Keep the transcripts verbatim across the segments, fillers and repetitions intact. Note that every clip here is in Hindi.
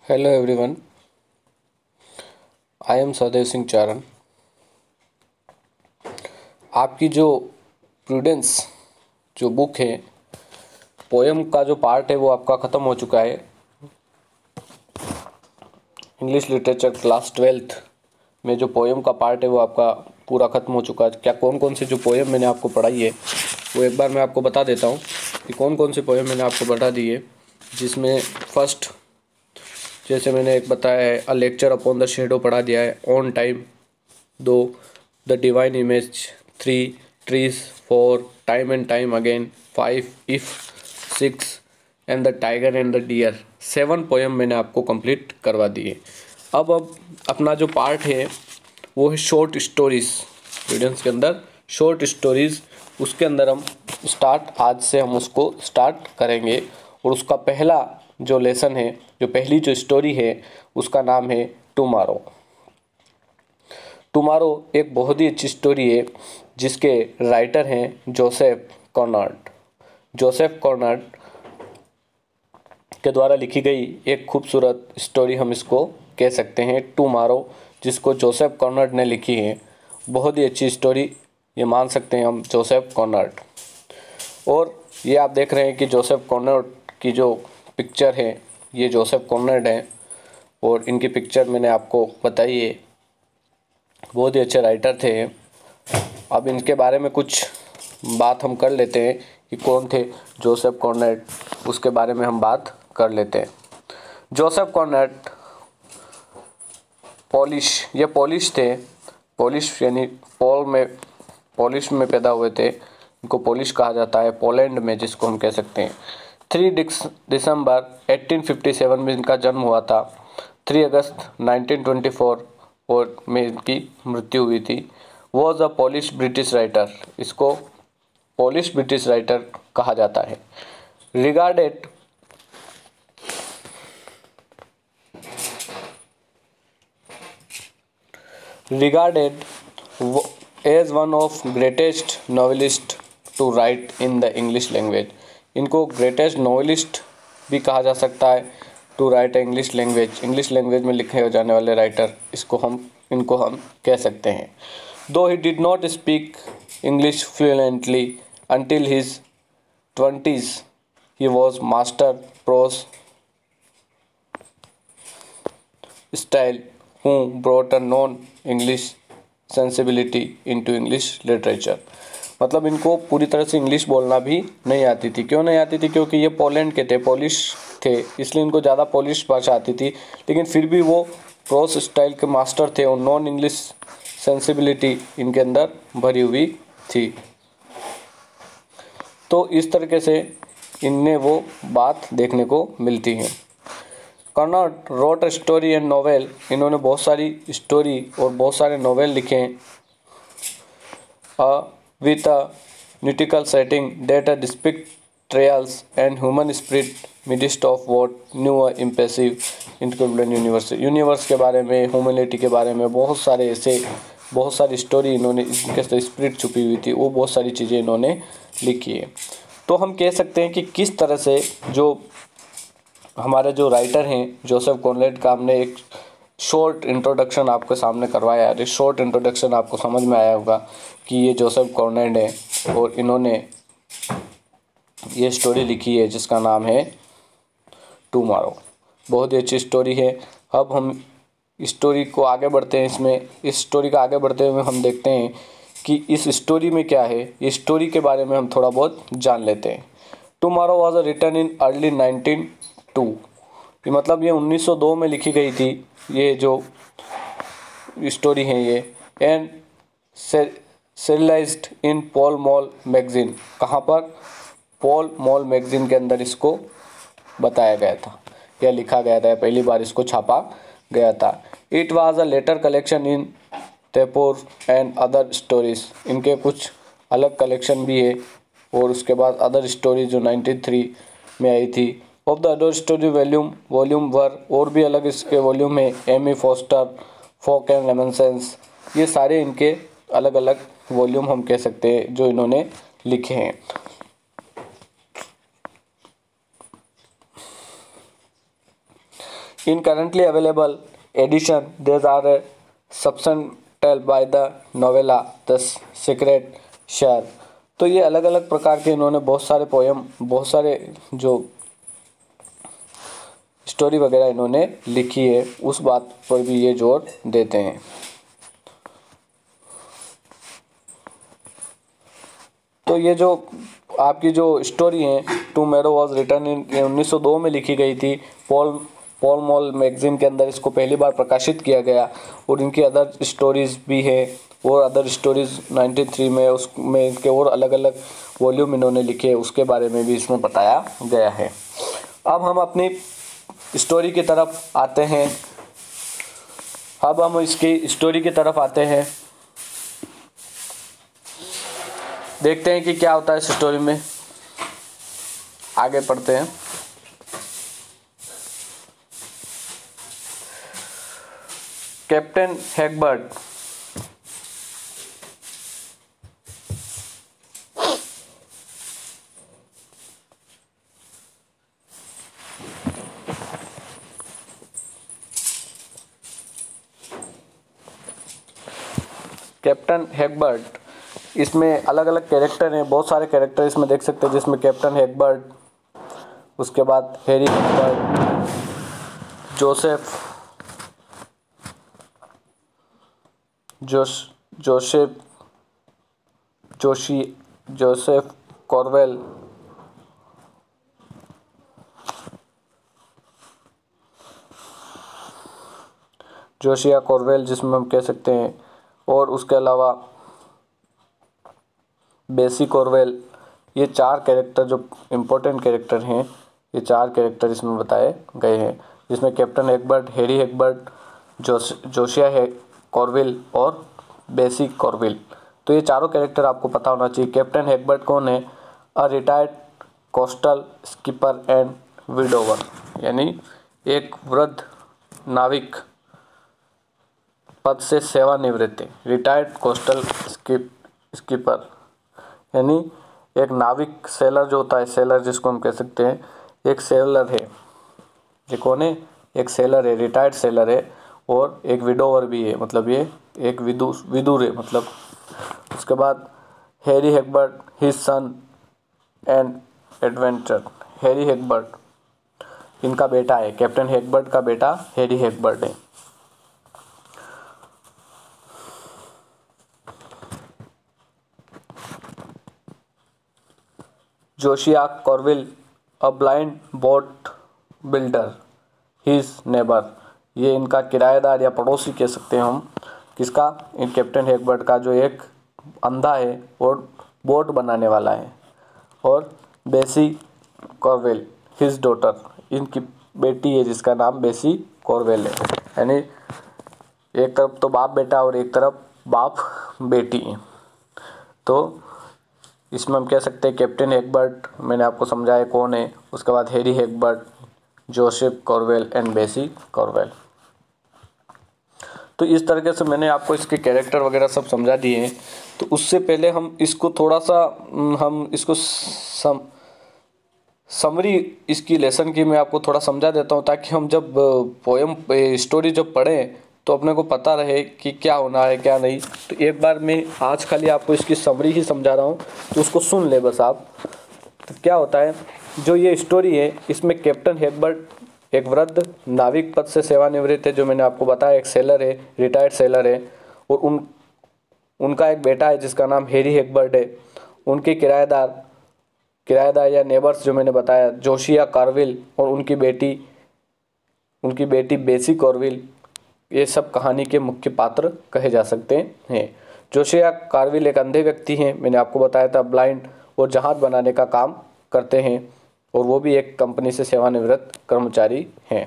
हेलो एवरीवन, आई एम सदैव सिंह चारण। आपकी जो प्रूडेंस जो बुक है, पोएम का जो पार्ट है वो आपका ख़त्म हो चुका है। इंग्लिश लिटरेचर क्लास ट्वेल्थ में जो पोएम का पार्ट है वो आपका पूरा ख़त्म हो चुका है। क्या कौन कौन से जो पोएम मैंने आपको पढ़ाई है वो एक बार मैं आपको बता देता हूँ कि कौन कौन से पोएम मैंने आपको बता दी है। जिसमें फर्स्ट जैसे मैंने एक बताया है, a lecture upon the shadow पढ़ा दिया है। ऑन टाइम दो, the divine image three, trees four, time and time again five, if six and the tiger and the deer seven poem मैंने आपको कंप्लीट करवा दिए। अब अब अपना जो पार्ट है वो है शॉर्ट स्टोरीज। स्टूडेंट्स के अंदर शॉर्ट स्टोरीज, उसके अंदर हम स्टार्ट आज से हम उसको स्टार्ट करेंगे। और उसका पहला जो लेसन है, जो पहली जो स्टोरी है, उसका नाम है टुमारो। टुमारो एक बहुत ही अच्छी स्टोरी है जिसके राइटर हैं जोसेफ कॉनर्ड। जोसेफ कॉनर्ड के द्वारा लिखी गई एक खूबसूरत स्टोरी हम इसको कह सकते हैं, टुमारो, जिसको जोसेफ कॉनर्ड ने लिखी है। बहुत ही अच्छी स्टोरी ये मान सकते हैं हम, जोसेफ कॉनर्ड। और ये आप देख रहे हैं कि जोसेफ कॉनर्ड की जो पिक्चर है, ये जोसेफ कॉनर्ड है और इनकी पिक्चर मैंने आपको बताई है। बहुत ही अच्छे राइटर थे। अब इनके बारे में कुछ बात हम कर लेते हैं कि कौन थे जोसेफ कॉनर्ड, उसके बारे में हम बात कर लेते हैं। जोसेफ कॉनर्ड पोलिश ये पोलिश थे। पोलिश यानी पोल में पोलिश में पैदा हुए थे। इनको पोलिश कहा जाता है, पोलैंड में, जिसको हम कह सकते हैं। थ्री दिसंबर अठारह सौ सत्तावन में इनका जन्म हुआ था। तीन अगस्त उन्नीस सौ चौबीस और में इनकी मृत्यु हुई थी। Was a Polish British writer. इसको पोलिश ब्रिटिश राइटर कहा जाता है। Regarded regarded as one of greatest novelist to write in the English language. इनको ग्रेटेस्ट नॉवेलिस्ट भी कहा जा सकता है, to write English language. English language में लिखे जाने वाले राइटर, इसको हम इनको हम कह सकते हैं। Though he did not speak English fluently until his twenties, he was master prose style who brought a non English sensibility into English literature. मतलब इनको पूरी तरह से इंग्लिश बोलना भी नहीं आती थी। क्यों नहीं आती थी? क्योंकि ये पोलैंड के थे, पोलिश थे, इसलिए इनको ज़्यादा पोलिश भाषा आती थी। लेकिन फिर भी वो प्रोस स्टाइल के मास्टर थे और नॉन इंग्लिश सेंसिबिलिटी इनके अंदर भरी हुई थी। तो इस तरीके से इनमें वो बात देखने को मिलती है। Conrad wrote a story and novel. इन्होंने बहुत सारी स्टोरी और बहुत सारे नॉवेल लिखे हैं। A with a nautical setting that depict trials and human spirit midst of what new or impressive incredible universe। Universe के बारे में, ह्यूमैनिटी के बारे में बहुत सारे ऐसे बहुत सारी स्टोरी इन्होंने, इनके स्पिरिट छुपी हुई थी, वो बहुत सारी चीज़ें इन्होंने लिखी है। तो हम कह सकते हैं कि किस तरह से जो हमारे जो राइटर हैं जोसेफ कॉनर्ड का, हमने एक शॉर्ट इंट्रोडक्शन आपके सामने करवाया है। इस शॉर्ट इंट्रोडक्शन आपको समझ में आया होगा कि ये जोसेफ कॉनर्ड है और इन्होंने ये स्टोरी लिखी है जिसका नाम है टुमारो। बहुत ही अच्छी स्टोरी है। अब हम स्टोरी को आगे बढ़ते हैं। इसमें इस स्टोरी का आगे बढ़ते हुए हम देखते हैं कि इस स्टोरी में क्या है। इस स्टोरी के बारे में हम थोड़ा बहुत जान लेते हैं। Tomorrow was written in early nineteen two. मतलब ये उन्नीस सौ दो में लिखी गई थी ये जो स्टोरी है ये। And serialized in Pall Mall magazine. कहाँ पर? पॉल मॉल मैगजीन के अंदर इसको बताया गया था या लिखा गया था, पहली बार इसको छापा गया था। It was a later collection in Typhoon and other stories. इनके कुछ अलग कलेक्शन भी है और उसके बाद अदर स्टोरीज जो नाइन्टी थ्री में आई थी। Of the other story volume volume वर, और भी अलग इसके वॉल्यूम है। एमी फोस्टर, फोक एंड लेमनसेंस, ये सारे इनके अलग अलग वॉल्यूम हम कह सकते हैं जो इन्होंने लिखे हैं। In currently available edition there are सबसेंटेल by the novella the secret share. तो ये अलग अलग प्रकार के इन्होंने बहुत सारे पोयम, बहुत सारे जो स्टोरी वगैरह इन्होंने लिखी है, उस बात पर भी ये जोर देते हैं। तो ये जो आपकी जो स्टोरी है टुमारो वॉज रिटन इन उन्नीस सौ दो में लिखी गई थी। पॉल पॉल मॉल मैगजीन के अंदर इसको पहली बार प्रकाशित किया गया और इनकी अदर स्टोरीज भी है और अदर स्टोरीज तिरानवे में उसमें इनके और अलग अलग वॉल्यूम इन्होंने लिखे, उसके बारे में भी इसमें बताया गया है। अब हम अपनी स्टोरी की तरफ आते हैं अब हम इसकी स्टोरी की तरफ आते हैं देखते हैं कि क्या होता है इस स्टोरी में। आगे पढ़ते हैं। कैप्टन हैगबर्ट कैप्टन हैगबर्ट इसमें अलग अलग कैरेक्टर हैं, बहुत सारे कैरेक्टर इसमें देख सकते हैं, जिसमें कैप्टन हैगबर्ट, उसके बाद Harry Hagberd, Joseph Josh Joseph Josiah Joseph Carvil, Josiah Carvil जिसमें हम कह सकते हैं, और उसके अलावा बेसी कॉर्वेल। ये चार कैरेक्टर जो इम्पोर्टेंट कैरेक्टर हैं, ये चार कैरेक्टर इसमें बताए गए हैं, जिसमें कैप्टन हैगबर्ट, हैरी हैगबर्ट, जोश जोशिया है कॉर्वेल और बेसी कॉर्वेल। तो ये चारों कैरेक्टर आपको पता होना चाहिए। कैप्टन हैगबर्ट कौन है? A retired coastal skipper and widower, यानी एक वृद्ध नाविक पद से सेवानिवृत्त है। रिटायर्ड कोस्टल स्कीप स्कीपर यानी एक नाविक, सेलर जो होता है, सेलर जिसको हम कह सकते हैं, एक सेलर है। ये कौन है? एक सेलर है, रिटायर्ड सेलर है, और एक विडोवर भी है, मतलब ये एक विदु विदुर है मतलब। उसके बाद Harry Hagberd, his son and adventure. Harry Hagberd इनका बेटा है, कैप्टन हैगबर्ट का बेटा हैरी हैगबर्ट है। Josiah Carvil, a blind boat builder, his neighbour. ये इनका किराएदार या पड़ोसी कह सकते हैं हम। किसका? इन कैप्टन हैगबर्ट का, जो एक अंधा है और बोट बनाने वाला है। और बेसी कॉर्वेल, हिज डॉटर, इनकी बेटी है जिसका नाम बेसी कॉर्वेल है। यानी एक तरफ तो बाप बेटा और एक तरफ बाप बेटी है। तो इसमें हम कह सकते हैं कैप्टन हैगबर्ट मैंने आपको समझाया कौन है। उसके बाद Harry Hagberd, Joseph Carvil and Bessie Carvil. तो इस तरीके से मैंने आपको इसके कैरेक्टर वगैरह सब समझा दिए हैं। तो उससे पहले हम इसको थोड़ा सा हम इसको सम समरी इसकी लेसन की मैं आपको थोड़ा समझा देता हूँ, ताकि हम जब पोएम स्टोरी जब पढ़ें तो अपने को पता रहे कि क्या होना है क्या नहीं। तो एक बार मैं आज खाली आपको इसकी समरी ही समझा रहा हूँ, तो उसको सुन ले बस आप। तो क्या होता है, जो ये स्टोरी है इसमें कैप्टन हैगबर्ट एक वृद्ध नाविक पद से सेवानिवृत्त है, जो मैंने आपको बताया, एक सेलर है, रिटायर्ड सेलर है, और उन उनका एक बेटा है जिसका नाम हैरी हैगबर्ट है। उनके किराएदार किराएदार या नेबर्स जो मैंने बताया, जोशिया कॉर्वेल और उनकी बेटी उनकी बेटी बेसी कॉर्वेल, ये सब कहानी के मुख्य पात्र कहे जा सकते हैं। जोशिया कॉर्वेल एक अंधे व्यक्ति हैं, मैंने आपको बताया था, ब्लाइंड, और जहाज बनाने का काम करते हैं, और वो भी एक कंपनी से सेवानिवृत्त कर्मचारी हैं।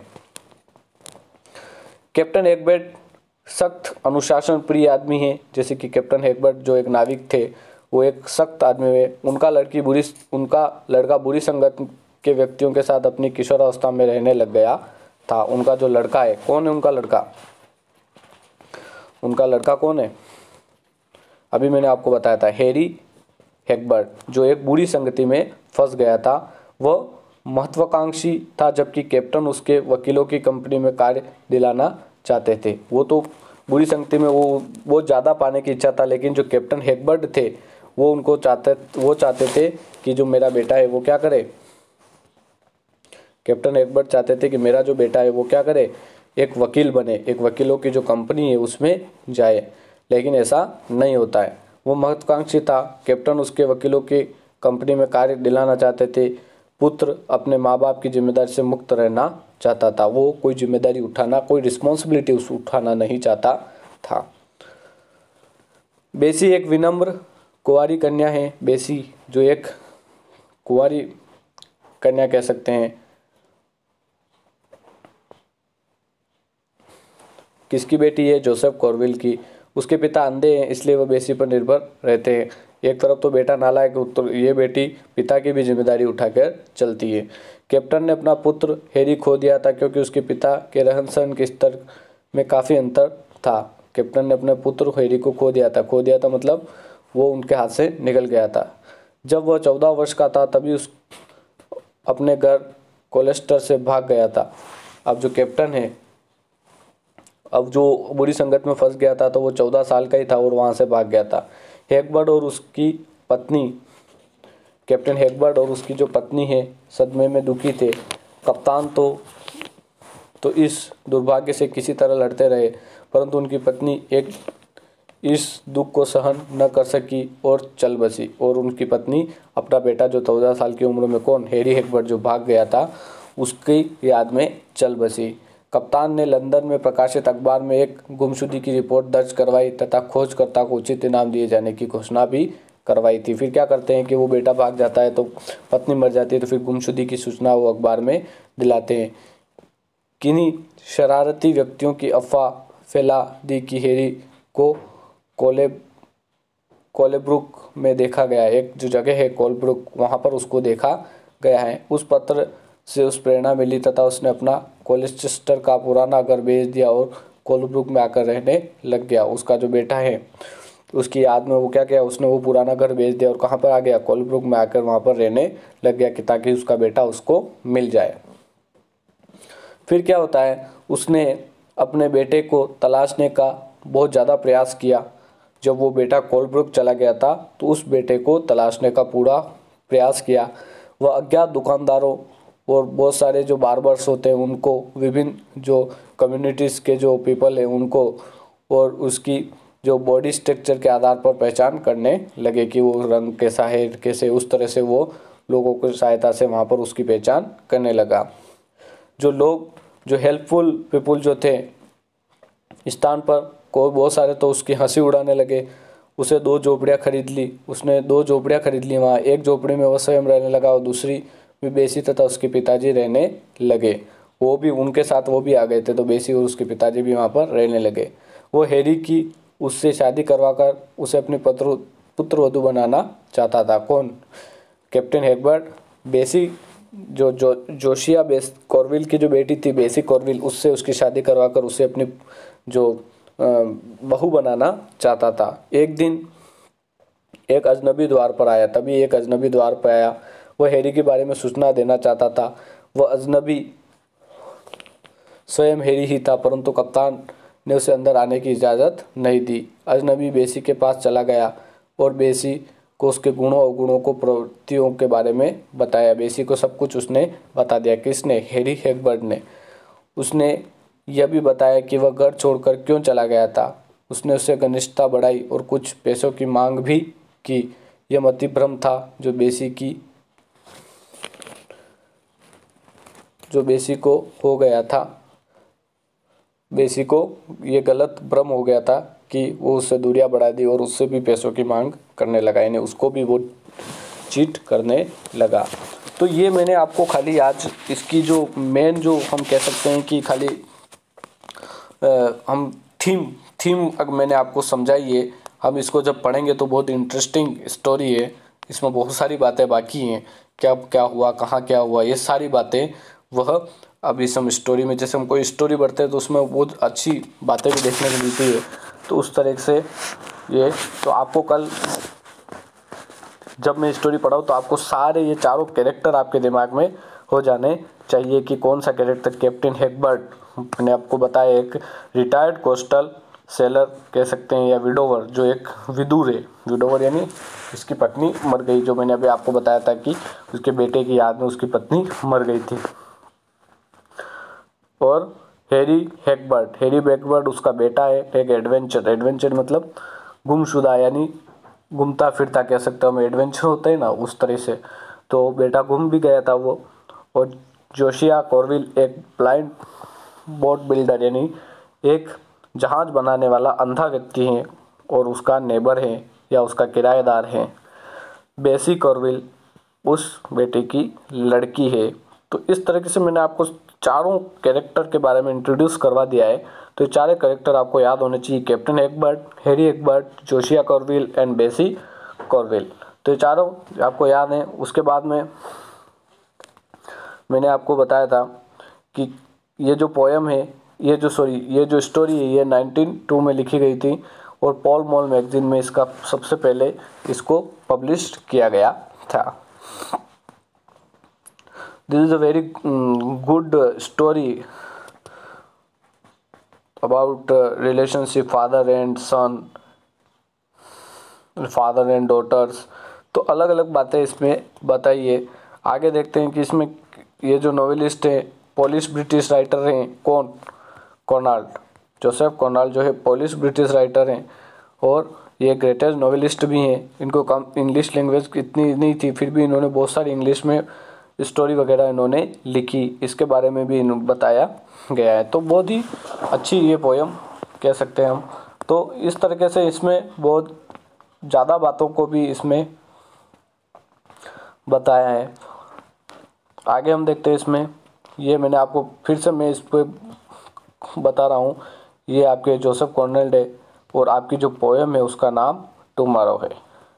कैप्टन हैगबर्ट सख्त अनुशासन प्रिय आदमी हैं, जैसे कि कैप्टन हैगबर्ट जो एक नाविक थे वो एक सख्त आदमी है। उनका लड़की बुरी उनका लड़का बुरी संगत के व्यक्तियों के साथ अपनी किशोरावस्था में रहने लग गया था। उनका जो लड़का है, कौन है उनका लड़का? उनका लड़का कौन है? अभी मैंने आपको बताया था, हैरी हैगबर्ट, जो एक बुरी संगति में फंस गया था। वो महत्वाकांक्षी था, जबकि कैप्टन उसके वकीलों की कंपनी में कार्य दिलाना चाहते थे। वो तो बुरी संगति में वो वो ज़्यादा पाने की इच्छा था, लेकिन जो कैप्टन हैकबर्ड थे वो उनको चाहते वो चाहते थे कि जो मेरा बेटा है वो क्या करे, कैप्टन हैकबर्ड चाहते थे कि मेरा जो बेटा है वो क्या करे, एक वकील बने, एक वकीलों की जो कंपनी है उसमें जाए, लेकिन ऐसा नहीं होता है। वो महत्वाकांक्षी था, कैप्टन उसके वकीलों की कंपनी में कार्य दिलाना चाहते थे। पुत्र अपने माँ बाप की जिम्मेदारी से मुक्त रहना चाहता था, वो कोई जिम्मेदारी उठाना, कोई रिस्पॉन्सिबिलिटी उस उठाना नहीं चाहता था। बेसी एक विनम्र कुंवारी कन्या है। बेसी जो एक कुंवारी कन्या कह सकते हैं। किसकी बेटी है? जोसेफ कॉर्विल की। उसके पिता अंधे हैं, इसलिए वह बेसी पर निर्भर रहते हैं। एक तरफ तो बेटा नालायक, तो ये बेटी पिता की भी जिम्मेदारी उठाकर चलती है। कैप्टन ने अपना पुत्र हैरी खो दिया था, क्योंकि उसके पिता के रहन सहन के स्तर में काफ़ी अंतर था। कैप्टन ने अपने पुत्र हैरी को खो दिया था। खो दिया था मतलब वो उनके हाथ से निकल गया था। जब वह चौदह वर्ष का था तभी उस अपने घर कोलेस्टर से भाग गया था। अब जो कैप्टन है, अब जो बुरी संगत में फंस गया था, तो वो चौदह साल का ही था और वहाँ से भाग गया था। हैकबर्ड और उसकी पत्नी, कैप्टन हैकबर्ड और उसकी जो पत्नी है, सदमे में दुखी थे। कप्तान तो तो इस दुर्भाग्य से किसी तरह लड़ते रहे, परंतु उनकी पत्नी एक इस दुख को सहन न कर सकी और चल बसी। और उनकी पत्नी अपना बेटा जो चौदह साल की उम्र में, कौन, हैरी हैकबर्ड जो भाग गया था, उसकी याद में चल बसी। कप्तान ने लंदन में प्रकाशित अखबार में एक गुमशुदगी की रिपोर्ट दर्ज करवाई तथा खोजकर्ता को उचित इनाम दिए जाने की घोषणा भी करवाई थी। फिर क्या करते हैं कि वो बेटा भाग जाता है तो पत्नी मर जाती है, तो फिर गुमशुदगी की सूचना वो अखबार में दिलाते हैं। किन्हीं शरारती व्यक्तियों की अफवाह फैला दी कि हैरी को कोले कोलेब्रुक में देखा गया है। एक जो जगह है कोलब्रुक, वहाँ पर उसको देखा गया है। उस पत्र से उस प्रेरणा मिली तथा उसने अपना कोलेस्टर का पुराना घर बेच दिया और कोलब्रुक में आकर रहने लग गया। उसका जो बेटा है उसकी याद में वो क्या किया, उसने वो पुराना घर बेच दिया और कहाँ पर आ गया, कोलब्रुक में आकर वहाँ पर रहने लग गया कि ताकि उसका बेटा उसको मिल जाए। फिर क्या होता है, उसने अपने बेटे को तलाशने का बहुत ज़्यादा प्रयास किया। जब वो बेटा कोलब्रुक चला गया था तो उस बेटे को तलाशने का पूरा प्रयास किया। वह अज्ञात दुकानदारों और बहुत सारे जो बार्बर्स होते हैं उनको, विभिन्न जो कम्युनिटीज़ के जो पीपल हैं उनको, और उसकी जो बॉडी स्ट्रक्चर के आधार पर पहचान करने लगे कि वो रंग कैसा है, कैसे, उस तरह से वो लोगों की सहायता से वहाँ पर उसकी पहचान करने लगा। जो लोग, जो हेल्पफुल पीपल जो थे स्थान पर को बहुत सारे, तो उसकी हंसी उड़ाने लगे। उसे दो झोपड़ियाँ खरीद ली उसने दो झोपड़ियाँ खरीद ली वहाँ। एक झोपड़ी में वह स्वयं रहने लगा और दूसरी में बेसी तथा उसके पिताजी रहने लगे। वो भी उनके साथ वो भी आ गए थे, तो बेसी और उसके पिताजी भी वहाँ पर रहने लगे। वो हैरी की उससे शादी करवाकर उसे अपनी पुत्र पुत्रवधू बनाना चाहता था। कौन? Captain Hagberd. बेसी जो जो जोशिया बेस कॉर्विल की जो बेटी थी, बेसी कॉर्विल, उससे उसकी शादी करवाकर उसे अपनी जो बहू बनाना चाहता था। एक दिन एक अजनबी द्वार पर आया तभी एक अजनबी द्वार पर आया वह हैरी के बारे में सूचना देना चाहता था। वह अजनबी स्वयं हैरी ही था, परंतु कप्तान ने उसे अंदर आने की इजाज़त नहीं दी। अजनबी बेसी के पास चला गया और बेसी को उसके गुणों अवगुणों को, प्रवृत्तियों के बारे में बताया। बेसी को सब कुछ उसने बता दिया। किसने? हैरी हैकबर्ड ने। उसने यह भी बताया कि वह घर छोड़कर क्यों चला गया था। उसने उससे घनिष्ठता बढ़ाई और कुछ पैसों की मांग भी की। यह मतिभ्रम था जो बेसी की जो बेसी को हो गया था। बेसी को ये गलत भ्रम हो गया था कि वो उससे दूरियां बढ़ा दी और उससे भी पैसों की मांग करने लगा, यानी उसको भी वो चीट करने लगा। तो ये मैंने आपको खाली आज इसकी जो मेन जो हम कह सकते हैं कि खाली आ, हम थीम थीम अगर मैंने आपको समझाई है। हम इसको जब पढ़ेंगे तो बहुत इंटरेस्टिंग स्टोरी है। इसमें बहुत सारी बातें बाकी हैं, क्या क्या हुआ, कहाँ क्या हुआ, ये सारी बातें वह अब इस हम स्टोरी में, जैसे हम कोई स्टोरी पढ़ते हैं तो उसमें बहुत अच्छी बातें भी देखने को मिलती है। तो उस तरह से ये, तो आपको कल जब मैं स्टोरी पढ़ाऊँ तो आपको सारे ये चारों कैरेक्टर आपके दिमाग में हो जाने चाहिए कि कौन सा कैरेक्टर कैप्टन हैकबर्ट, मैंने आपको बताया एक रिटायर्ड कोस्टल सेलर कह सकते हैं या विडोवर, जो एक विदुर है। विडोवर यानी उसकी पत्नी मर गई, जो मैंने अभी आपको बताया था कि उसके बेटे की याद में उसकी पत्नी मर गई थी। और हैरी हैकबर्ट, हैरी हैकबर्ट उसका बेटा है, एक एडवेंचर, एडवेंचर मतलब गुमशुदा यानी घूमता फिरता कह सकते हो हम, एडवेंचर होते हैं ना उस तरह से। तो बेटा गुम भी गया था वो। और जोशिया कॉर्विल एक ब्लाइंड बोट बिल्डर यानी एक जहाज बनाने वाला अंधा व्यक्ति है और उसका नेबर है या उसका किराएदार है। बेसी कॉर्विल उस बेटे की लड़की है। तो इस तरीके से मैंने आपको चारों कैरेक्टर के बारे में इंट्रोड्यूस करवा दिया है। तो ये चारे कैरेक्टर आपको याद होने चाहिए, Captain Hagberd, Harry Hagberd, Josiah Carvil and Bessie Carvil. तो ये चारों आपको याद हैं। उसके बाद में मैंने आपको बताया था कि ये जो पोएम है, ये जो सॉरी ये जो स्टोरी है, ये नाइनटीन टू में लिखी गई थी और पॉल मॉल मैगजीन में इसका सबसे पहले इसको पब्लिश किया गया था। This is a very um, good uh, story about uh, relationship father and son, father and daughters। तो अलग अलग बातें इसमें बताई है। आगे देखते हैं कि इसमें ये जो नॉवेलिस्ट है पोलिश ब्रिटिश राइटर हैं, कौन, कॉर्नाल्ड, जोसेफ कॉर्नाल्ड जो है पोलिश ब्रिटिश राइटर हैं और ये ग्रेटेस्ट नॉवेलिस्ट भी हैं। इनको कम इंग्लिश लैंग्वेज इतनी नहीं थी, फिर भी इन्होंने बहुत सारी इंग्लिश में स्टोरी वगैरह इन्होंने लिखी, इसके बारे में भी बताया गया है। तो बहुत ही अच्छी ये पोएम कह सकते हैं हम। तो इस तरीके से इसमें बहुत ज़्यादा बातों को भी इसमें बताया है। आगे हम देखते हैं इसमें, ये मैंने आपको फिर से मैं इस पर बता रहा हूँ, ये आपके जोसेफ कॉर्नाल्ड है और आपकी जो पोएम है उसका नाम टुमारो है।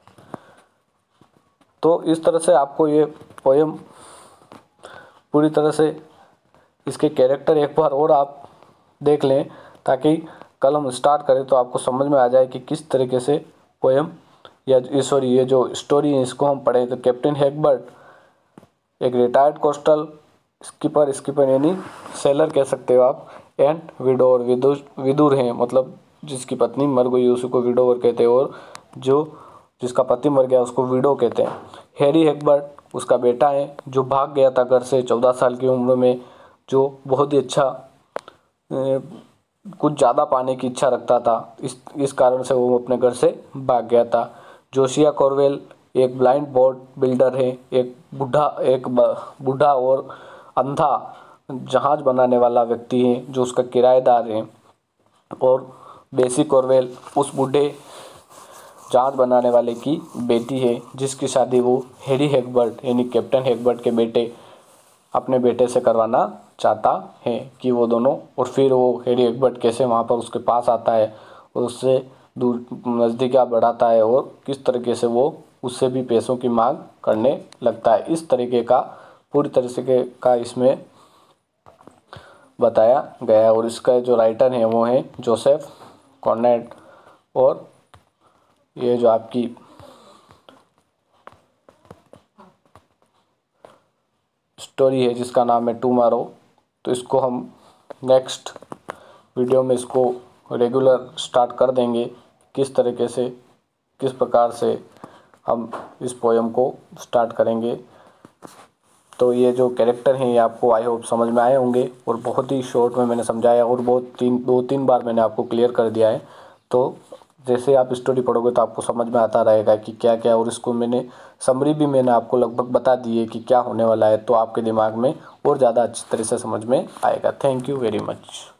तो इस तरह से आपको ये पोएम पूरी तरह से इसके कैरेक्टर एक बार और आप देख लें, ताकि कल हम स्टार्ट करें तो आपको समझ में आ जाए कि किस तरीके से पोएम या सॉरी ये जो स्टोरी है इसको हम पढ़ें। तो कैप्टन हैकबर्ट एक रिटायर्ड कोस्टल स्कीपर, स्कीपर यानी सेलर कह सकते हो आप, एंड विडोर, विदुर विदुर हैं, मतलब जिसकी पत्नी मर गई उसी को विडोवर कहते हैं और जो जिसका पति मर गया उसको विडो कहते हैं। हैरी हैकबर्ट उसका बेटा है जो भाग गया था घर से चौदह साल की उम्र में, जो बहुत ही अच्छा ए, कुछ ज़्यादा पाने की इच्छा रखता था, इस इस कारण से वो अपने घर से भाग गया था। जोशिया कॉर्वेल एक ब्लाइंड बोट बिल्डर है, एक बूढ़ा एक बूढ़ा और अंधा जहाज बनाने वाला व्यक्ति है जो उसका किराएदार है। और बेसी कॉर्वेल उस बूढ़े जहाज बनाने वाले की बेटी है जिसकी शादी वो हैरी हैकबर्ट यानी कैप्टन हैकबर्ट के बेटे अपने बेटे से करवाना चाहता है कि वो दोनों। और फिर वो हैरी हैकबर्ट कैसे वहाँ पर उसके पास आता है और उससे दूर नज़दीकियाँ बढ़ाता है और किस तरीके से वो उससे भी पैसों की मांग करने लगता है। इस तरीके का पूरी तरीके का इसमें बताया गया है। और इसका जो राइटर है वो है जोसेफ कॉर्नाल्ड। और ये जो आपकी स्टोरी है जिसका नाम है टुमारो, तो इसको हम नेक्स्ट वीडियो में इसको रेगुलर स्टार्ट कर देंगे, किस तरीके से किस प्रकार से हम इस पोएम को स्टार्ट करेंगे। तो ये जो कैरेक्टर हैं ये आपको आई होप समझ में आए होंगे और बहुत ही शॉर्ट में मैंने समझाया और बहुत तीन दो तीन बार मैंने आपको क्लियर कर दिया है। तो जैसे आप स्टोरी पढ़ोगे तो आपको समझ में आता रहेगा कि क्या क्या, और इसको मैंने समरी भी मैंने आपको लगभग बता दी है कि क्या होने वाला है, तो आपके दिमाग में और ज़्यादा अच्छी तरह से समझ में आएगा। Thank you very much.